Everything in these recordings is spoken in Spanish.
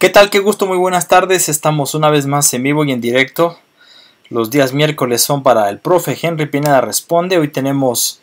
¿Qué tal? Qué gusto, muy buenas tardes. Estamos una vez más en vivo y en directo. Los días miércoles son para el profe Henry Pineda Responde. Hoy tenemos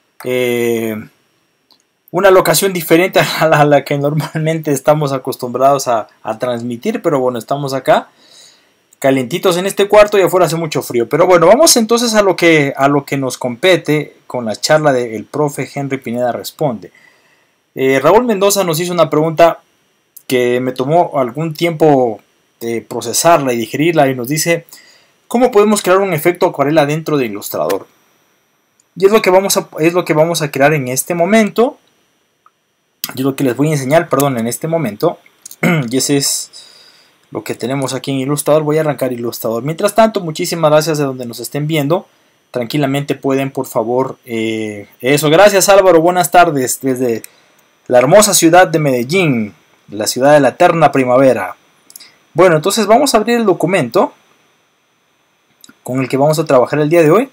una locación diferente a la que normalmente estamos acostumbrados a transmitir, pero bueno, estamos acá calientitos en este cuarto y afuera hace mucho frío. Pero bueno, vamos entonces a lo que nos compete con la charla del profe Henry Pineda Responde. Raúl Mendoza nos hizo una pregunta que me tomó algún tiempo procesarla y digerirla, y nos dice: ¿cómo podemos crear un efecto acuarela dentro de Illustrator? Y es lo que vamos a crear en este momento. Y es lo que les voy a enseñar, en este momento. Y ese es lo que tenemos aquí en Illustrator. Voy a arrancar Illustrator. Mientras tanto, muchísimas gracias de donde nos estén viendo. Tranquilamente pueden, por favor, eso. Gracias, Álvaro. Buenas tardes desde la hermosa ciudad de Medellín, la ciudad de la eterna primavera. Bueno, entonces vamos a abrir el documento con el que vamos a trabajar el día de hoy.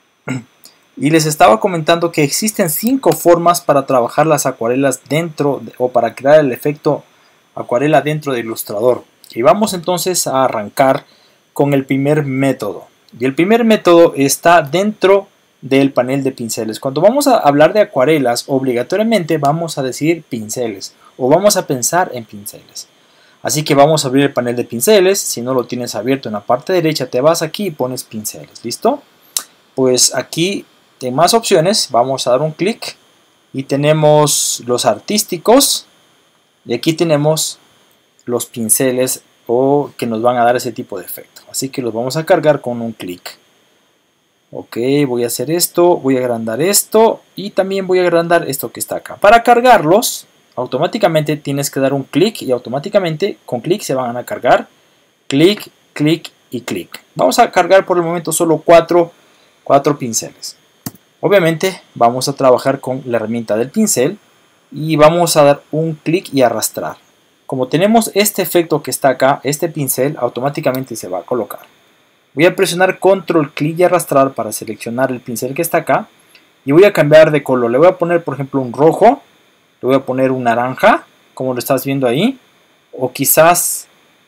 Y les estaba comentando que existen 5 formas para trabajar las acuarelas o para crear el efecto acuarela dentro de Illustrator. Y vamos entonces a arrancar con el primer método. Y el primer método está dentro del panel de pinceles. Cuando vamos a hablar de acuarelas, obligatoriamente vamos a decir pinceles o vamos a pensar en pinceles. Así que vamos a abrir el panel de pinceles. Si no lo tienes abierto en la parte derecha, te vas aquí y pones pinceles. ¿Listo? Pues aquí en más opciones vamos a dar un clic y tenemos los artísticos y aquí tenemos los pinceles que nos van a dar ese tipo de efecto. Así que los vamos a cargar con un clic. Ok, voy a hacer esto, voy a agrandar esto y también voy a agrandar esto que está acá. Para cargarlos, automáticamente tienes que dar un clic y automáticamente con clic se van a cargar. Clic, clic y clic. Vamos a cargar por el momento solo 4 pinceles. Obviamente vamos a trabajar con la herramienta del pincel y vamos a dar un clic y arrastrar. Como tenemos este efecto que está acá, este pincel automáticamente se va a colocar. Voy a presionar control, clic y arrastrar para seleccionar el pincel que está acá. Y voy a cambiar de color. Le voy a poner, por ejemplo, un rojo. Le voy a poner un naranja, como lo estás viendo ahí. O quizás,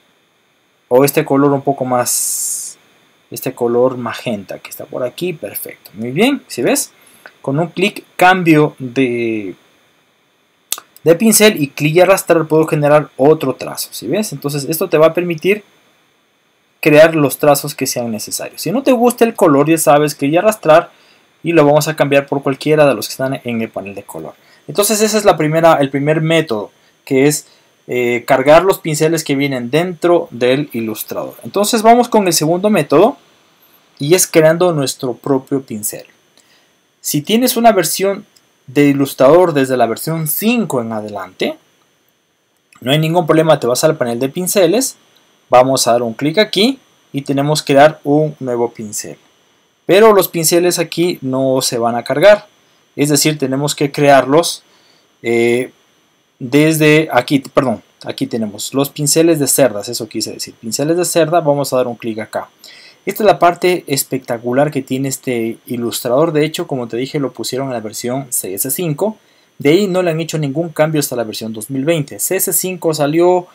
este color un poco más, este color magenta que está por aquí. Perfecto. Muy bien, ¿sí ves? Con un clic cambio de pincel y clic y arrastrar puedo generar otro trazo. ¿Sí ves? Entonces esto te va a permitir crear los trazos que sean necesarios. Si no te gusta el color, ya sabes, que ya arrastrar y lo vamos a cambiar por cualquiera de los que están en el panel de color. Entonces ese es el primer método, que es cargar los pinceles que vienen dentro del Illustrator. Entonces vamos con el segundo método y es creando nuestro propio pincel. Si tienes una versión de Illustrator desde la versión 5 en adelante, no hay ningún problema, te vas al panel de pinceles. Vamos a dar un clic aquí y tenemos que crear un nuevo pincel. Pero los pinceles aquí no se van a cargar. Es decir, tenemos que crearlos desde aquí. Perdón, aquí tenemos los pinceles de cerdas. Eso quise decir. Pinceles de cerda, vamos a dar un clic acá. Esta es la parte espectacular que tiene este Illustrator. De hecho, como te dije, lo pusieron en la versión CS5. De ahí no le han hecho ningún cambio hasta la versión 2020. CS5 salió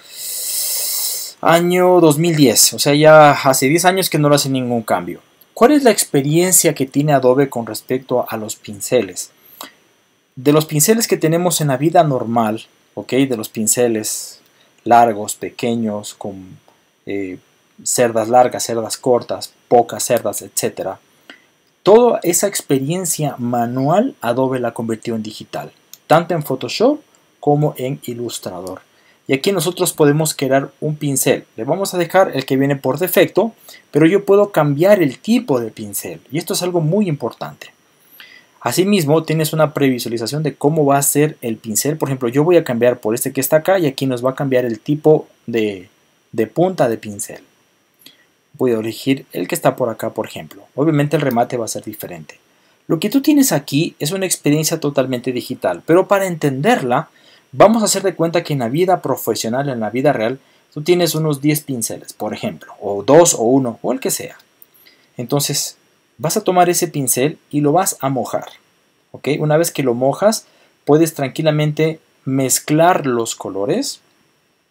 año 2010, o sea, ya hace 10 años que no le hace ningún cambio. ¿Cuál es la experiencia que tiene Adobe con respecto a los pinceles? De los pinceles que tenemos en la vida normal, ¿ok? De los pinceles largos, pequeños, con cerdas largas, cerdas cortas, pocas cerdas, etc. Toda esa experiencia manual Adobe la convirtió en digital, tanto en Photoshop como en Illustrator. Y aquí nosotros podemos crear un pincel. Le vamos a dejar el que viene por defecto, pero yo puedo cambiar el tipo de pincel. Y esto es algo muy importante. Asimismo, tienes una previsualización de cómo va a ser el pincel. Por ejemplo, yo voy a cambiar por este que está acá y aquí nos va a cambiar el tipo de punta de pincel. Voy a elegir el que está por acá, por ejemplo. Obviamente el remate va a ser diferente. Lo que tú tienes aquí es una experiencia totalmente digital, pero para entenderla, vamos a hacer de cuenta que en la vida profesional, en la vida real, tú tienes unos 10 pinceles, por ejemplo, o 2 o 1, o el que sea. Entonces, vas a tomar ese pincel y lo vas a mojar. ¿Ok? Una vez que lo mojas, puedes tranquilamente mezclar los colores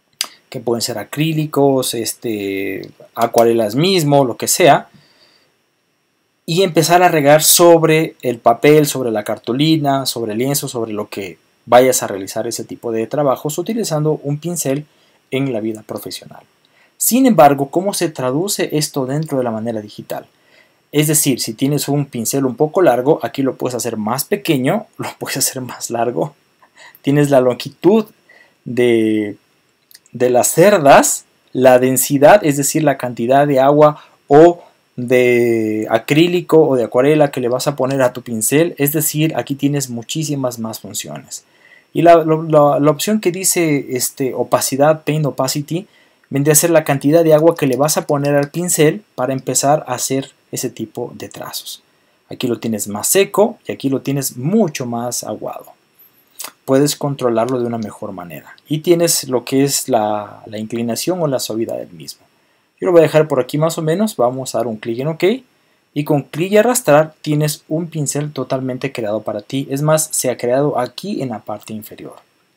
que pueden ser acrílicos, acuarelas mismo, lo que sea, y empezar a regar sobre el papel, sobre la cartulina, sobre el lienzo, sobre lo que vayas a realizar ese tipo de trabajos utilizando un pincel en la vida profesional. Sin embargo, ¿cómo se traduce esto dentro de la manera digital? Es decir, si tienes un pincel un poco largo, aquí lo puedes hacer más pequeño, lo puedes hacer más largo. Tienes la longitud de las cerdas, la densidad, es decir, la cantidad de agua o de acrílico o de acuarela que le vas a poner a tu pincel. Es decir, aquí tienes muchísimas más funciones. Y la opción que dice opacidad, paint opacity, vendría a ser la cantidad de agua que le vas a poner al pincel para empezar a hacer ese tipo de trazos. Aquí lo tienes más seco y aquí lo tienes mucho más aguado. Puedes controlarlo de una mejor manera. Y tienes lo que es la inclinación o la suavidad del mismo. Yo lo voy a dejar por aquí más o menos. Vamos a dar un clic en OK. Y con clic y arrastrar tienes un pincel totalmente creado para ti. Es más, se ha creado aquí en la parte inferior.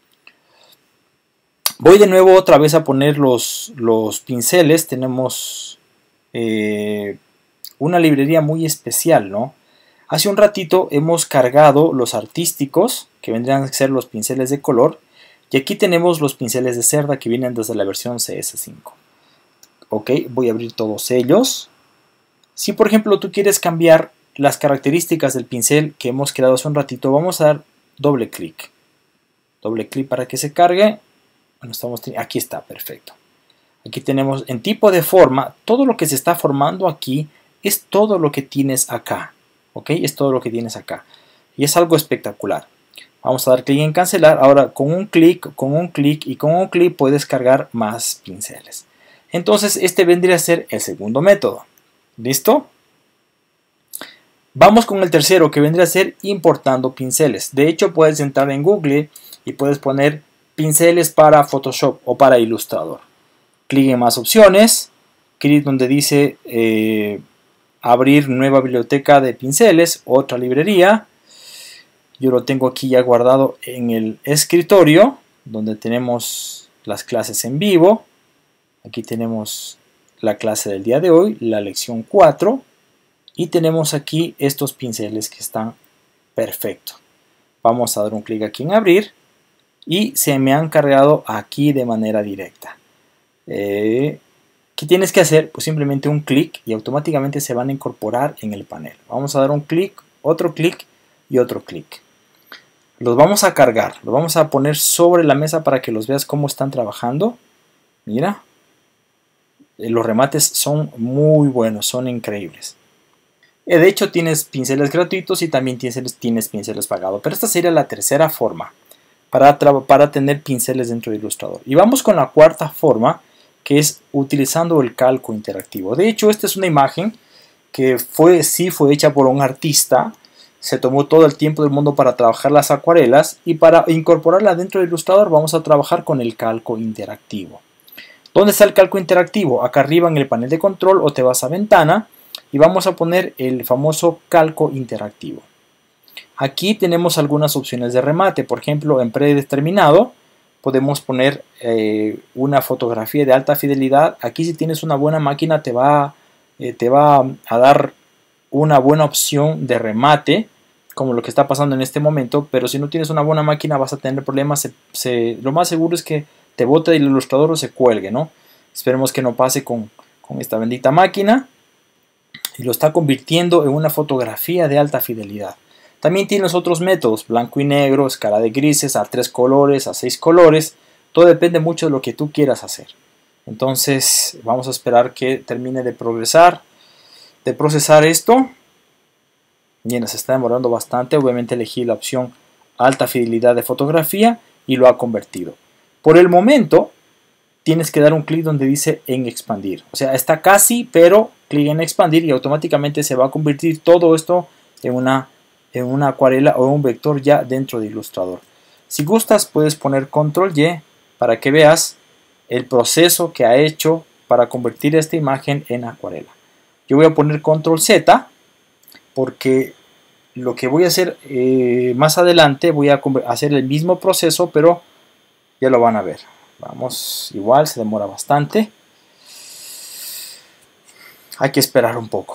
Voy de nuevo otra vez a poner los pinceles. Tenemos una librería muy especial, ¿no? Hace un ratito hemos cargado los artísticos, que vendrían a ser los pinceles de color, y aquí tenemos los pinceles de cerda que vienen desde la versión CS5. Ok, voy a abrir todos ellos. Si por ejemplo tú quieres cambiar las características del pincel que hemos creado hace un ratito, vamos a dar doble clic. Doble clic para que se cargue. Bueno, aquí está, perfecto. Aquí tenemos en tipo de forma, todo lo que se está formando aquí es todo lo que tienes acá. ¿Ok? Es todo lo que tienes acá. Y es algo espectacular. Vamos a dar clic en cancelar. Ahora con un clic y con un clic puedes cargar más pinceles. Entonces este vendría a ser el segundo método. ¿Listo? Vamos con el tercero, que vendría a ser importando pinceles. De hecho puedes entrar en Google y puedes poner pinceles para Photoshop o para Illustrator. Clic en más opciones. Clic donde dice abrir nueva biblioteca de pinceles, otra librería. Yo lo tengo aquí ya guardado en el escritorio, donde tenemos las clases en vivo. Aquí tenemos la clase del día de hoy, la lección 4. Y tenemos aquí estos pinceles que están perfectos. Vamos a dar un clic aquí en abrir. Y se me han cargado aquí de manera directa. ¿Qué tienes que hacer? Pues simplemente un clic y automáticamente se van a incorporar en el panel. Vamos a dar un clic, otro clic y otro clic. Los vamos a cargar, los vamos a poner sobre la mesa para que los veas cómo están trabajando. Mira, los remates son muy buenos, son increíbles. De hecho tienes pinceles gratuitos y también tienes pinceles pagados, pero esta sería la tercera forma para tener pinceles dentro de Illustrator. Y vamos con la cuarta forma, que es utilizando el calco interactivo. De hecho, esta es una imagen que fue hecha por un artista. Se tomó todo el tiempo del mundo para trabajar las acuarelas y para incorporarla dentro de Illustrator vamos a trabajar con el calco interactivo. ¿Dónde está el calco interactivo? Acá arriba en el panel de control o te vas a ventana y vamos a poner el famoso calco interactivo. Aquí tenemos algunas opciones de remate, por ejemplo en predeterminado podemos poner una fotografía de alta fidelidad. Aquí si tienes una buena máquina te va a dar una buena opción de remate, como lo que está pasando en este momento, pero si no tienes una buena máquina vas a tener problemas. Lo más seguro es que te bote el ilustrador o se cuelgue, ¿no? Esperemos que no pase con esta bendita máquina. Y lo está convirtiendo en una fotografía de alta fidelidad. También tienes otros métodos, blanco y negro, escala de grises, a 3 colores, a 6 colores. Todo depende mucho de lo que tú quieras hacer. Entonces vamos a esperar que termine de procesar esto. Bien, se está demorando bastante. Obviamente elegí la opción alta fidelidad de fotografía y lo ha convertido. Por el momento tienes que dar un clic donde dice en expandir. O sea, está casi, pero clic en expandir y automáticamente se va a convertir todo esto en una acuarela o un vector ya dentro de Illustrator. Si gustas puedes poner control Y para que veas el proceso que ha hecho para convertir esta imagen en acuarela. Yo voy a poner control Z porque lo que voy a hacer más adelante voy a hacer el mismo proceso, pero ya lo van a ver. Vamos, igual se demora bastante. Hay que esperar un poco.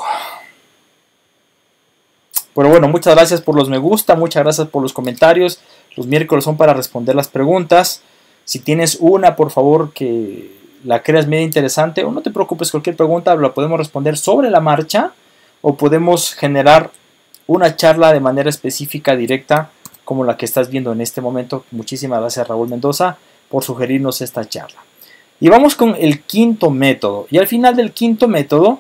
Pero bueno, muchas gracias por los me gusta, muchas gracias por los comentarios. Los miércoles son para responder las preguntas. Si tienes una, por favor, que la creas medio interesante, o no te preocupes, cualquier pregunta la podemos responder sobre la marcha, o podemos generar una charla de manera específica, directa, como la que estás viendo en este momento. Muchísimas gracias, Raúl Mendoza, por sugerirnos esta charla. Y vamos con el quinto método. Y al final del quinto método,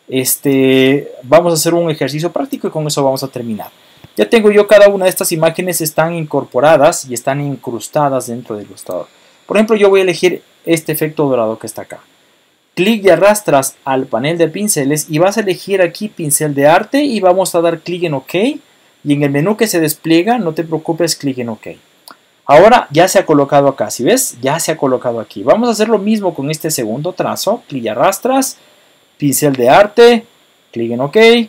vamos a hacer un ejercicio práctico y con eso vamos a terminar. Ya tengo yo cada una de estas imágenes, están incorporadas y están incrustadas dentro del ilustrador. Por ejemplo, yo voy a elegir este efecto dorado que está acá. Clic y arrastras al panel de pinceles y vas a elegir aquí pincel de arte y vamos a dar clic en OK. Y en el menú que se despliega, no te preocupes, clic en OK. Ahora ya se ha colocado acá, ¿sí ves? Ya se ha colocado aquí. Vamos a hacer lo mismo con este segundo trazo. Clic y arrastras, pincel de arte, clic en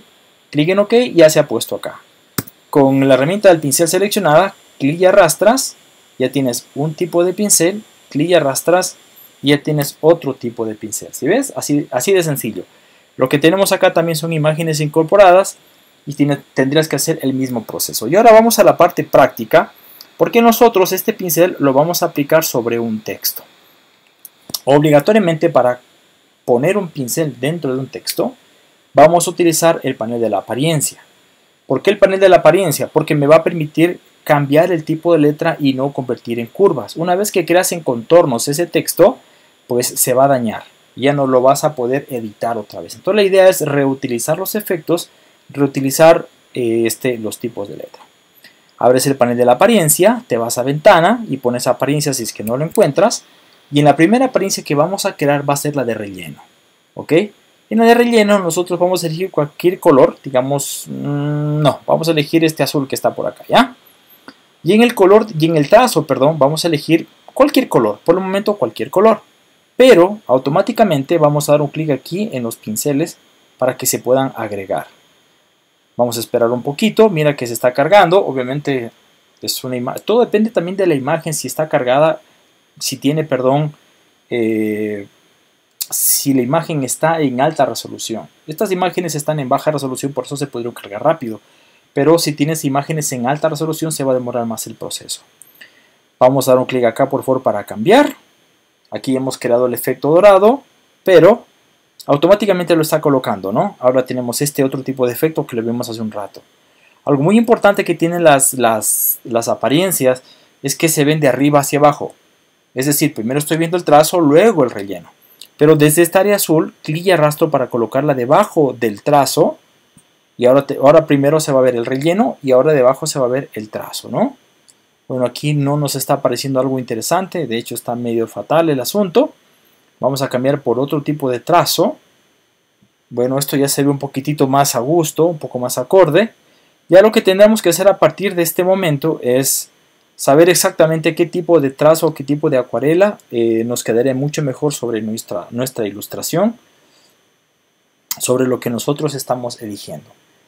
OK, ya se ha puesto acá. Con la herramienta del pincel seleccionada, clic y arrastras, ya tienes un tipo de pincel, clic y arrastras, y ya tienes otro tipo de pincel. ¿Sí ves? Así de sencillo. Lo que tenemos acá también son imágenes incorporadas y tendrías que hacer el mismo proceso. Y ahora vamos a la parte práctica, porque nosotros este pincel lo vamos a aplicar sobre un texto. Obligatoriamente, para poner un pincel dentro de un texto, vamos a utilizar el panel de la apariencia. ¿Por qué el panel de la apariencia? Porque me va a permitir cambiar el tipo de letra y no convertir en curvas. Una vez que creas en contornos ese texto, pues se va a dañar. Ya no lo vas a poder editar otra vez. Entonces la idea es reutilizar los efectos, reutilizar los tipos de letra. Abres el panel de la apariencia, te vas a ventana y pones apariencia si es que no lo encuentras. Y en la primera apariencia que vamos a crear va a ser la de relleno. ¿Ok? En la de relleno nosotros vamos a elegir cualquier color. Digamos, no, vamos a elegir este azul que está por acá, ¿ya? Y en el trazo, perdón, vamos a elegir cualquier color. Por el momento cualquier color. Pero automáticamente vamos a dar un clic aquí en los pinceles para que se puedan agregar. Vamos a esperar un poquito. Mira que se está cargando. Obviamente es una imagen. Todo depende también de la imagen, si está cargada. Si tiene, perdón, si la imagen está en alta resolución. Estas imágenes están en baja resolución, por eso se podría cargar rápido. Pero si tienes imágenes en alta resolución, se va a demorar más el proceso. Vamos a dar un clic acá, por favor, para cambiar. Aquí hemos creado el efecto dorado, pero automáticamente lo está colocando, ¿no? Ahora tenemos este otro tipo de efecto que lo vimos hace un rato. Algo muy importante que tienen las apariencias es que se ven de arriba hacia abajo. Es decir, primero estoy viendo el trazo, luego el relleno. Pero desde esta área azul, clic y arrastro para colocarla debajo del trazo. Y ahora primero se va a ver el relleno y ahora debajo se va a ver el trazo, ¿no? Bueno, aquí no nos está apareciendo algo interesante. De hecho, está medio fatal el asunto. Vamos a cambiar por otro tipo de trazo. Bueno, esto ya se ve un poquitito más a gusto, un poco más acorde. Ya lo que tendremos que hacer a partir de este momento es saber exactamente qué tipo de trazo, qué tipo de acuarela nos quedaría mucho mejor sobre nuestra ilustración, sobre lo que nosotros estamos eligiendo.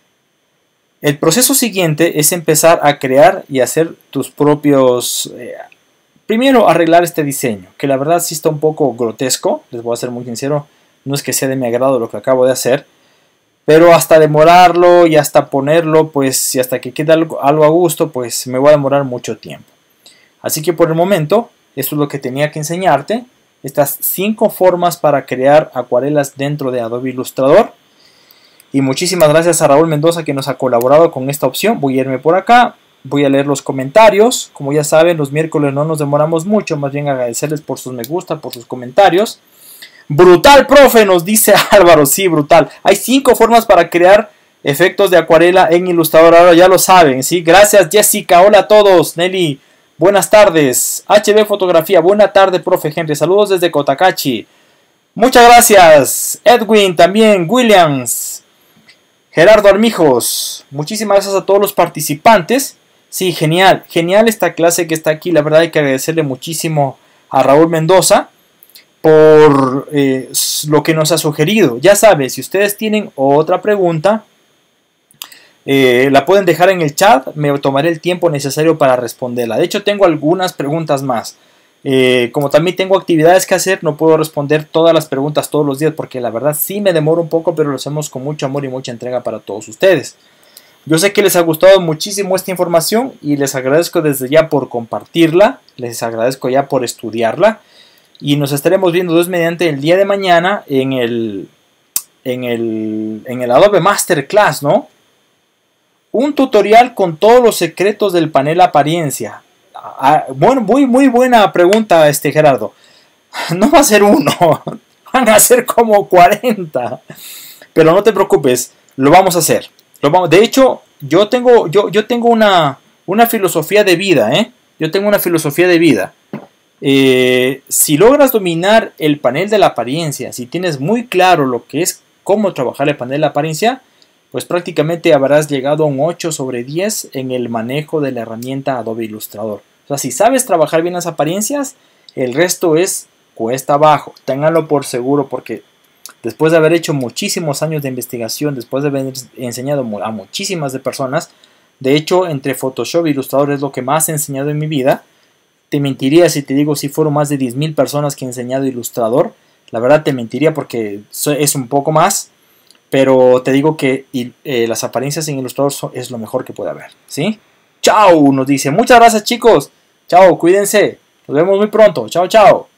El proceso siguiente es empezar a crear y hacer tus propios... primero arreglar este diseño, que la verdad sí está un poco grotesco, les voy a ser muy sincero, no es que sea de mi agrado lo que acabo de hacer, pero hasta demorarlo y hasta ponerlo, pues, y hasta que quede algo a gusto, pues me va a demorar mucho tiempo. Así que por el momento, esto es lo que tenía que enseñarte, estas 5 formas para crear acuarelas dentro de Adobe Illustrator. Y muchísimas gracias a Raúl Mendoza que nos ha colaborado con esta opción. Voy a irme por acá, voy a leer los comentarios. Como ya saben, los miércoles no nos demoramos mucho, más bien agradecerles por sus me gusta, por sus comentarios. Brutal, profe, nos dice Álvaro, sí, brutal. Hay 5 formas para crear efectos de acuarela en Illustrator, ahora ya lo saben, ¿sí? Gracias, Jessica, hola a todos. Nelly, buenas tardes. HB Fotografía, buena tarde, profe Henry, saludos desde Cotacachi. Muchas gracias. Edwin, también, Williams. Gerardo Armijos, muchísimas gracias a todos los participantes. Sí, genial, genial esta clase que está aquí. La verdad hay que agradecerle muchísimo a Raúl Mendoza por lo que nos ha sugerido. Ya saben, si ustedes tienen otra pregunta, la pueden dejar en el chat. Me tomaré el tiempo necesario para responderla. De hecho, tengo algunas preguntas más. Como también tengo actividades que hacer, no puedo responder todas las preguntas todos los días porque la verdad sí me demoro un poco, pero lo hacemos con mucho amor y mucha entrega para todos ustedes. Yo sé que les ha gustado muchísimo esta información y les agradezco desde ya por compartirla, les agradezco ya por estudiarla y nos estaremos viendo Dios mediante el día de mañana en el Adobe Masterclass, ¿no? Un tutorial con todos los secretos del panel apariencia. Bueno, muy buena pregunta, Gerardo. No va a ser uno, van a ser como 40. Pero no te preocupes, lo vamos a hacer. De hecho, yo tengo una filosofía de vida, ¿eh? Yo tengo una filosofía de vida. Si logras dominar el panel de la apariencia, si tienes muy claro lo que es cómo trabajar el panel de la apariencia, pues prácticamente habrás llegado a un 8/10 en el manejo de la herramienta Adobe Illustrator. O sea, si sabes trabajar bien las apariencias, el resto es cuesta abajo. Ténganlo por seguro porque después de haber hecho muchísimos años de investigación, después de haber enseñado a muchísimas de personas, de hecho, entre Photoshop e Illustrator es lo que más he enseñado en mi vida. Te mentiría si te digo si fueron más de 10.000 personas que he enseñado Illustrator. La verdad te mentiría porque es un poco más. Pero te digo que las apariencias en Illustrator es lo mejor que puede haber, ¿sí? Chao, nos dice. Muchas gracias, chicos. Chao, cuídense. Nos vemos muy pronto. Chao, chao.